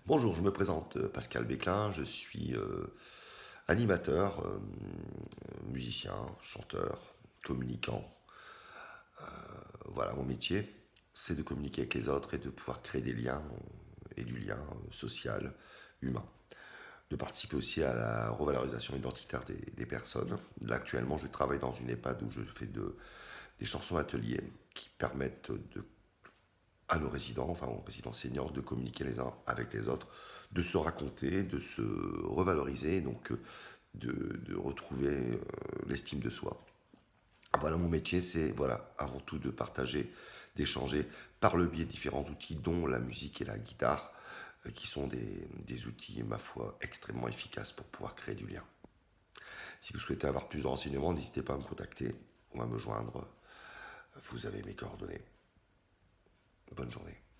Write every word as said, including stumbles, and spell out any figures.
Bonjour, je me présente euh, Pascal Béclin, je suis euh, animateur, euh, musicien, chanteur, communicant. Voilà, mon métier, c'est de communiquer avec les autres et de pouvoir créer des liens euh, et du lien euh, social, humain. De participer aussi à la revalorisation identitaire des, des personnes. Là, actuellement, je travaille dans une EHPAD où je fais de, des chansons ateliers qui permettent de à nos résidents, enfin aux résidents seniors, de communiquer les uns avec les autres, de se raconter, de se revaloriser, donc euh, de, de retrouver euh, l'estime de soi. Voilà, mon métier, c'est voilà, avant tout de partager, d'échanger par le biais de différents outils, dont la musique et la guitare, euh, qui sont des, des outils, ma foi, extrêmement efficaces pour pouvoir créer du lien. Si vous souhaitez avoir plus de renseignements, n'hésitez pas à me contacter ou à me joindre. Vous avez mes coordonnées. Bonne journée.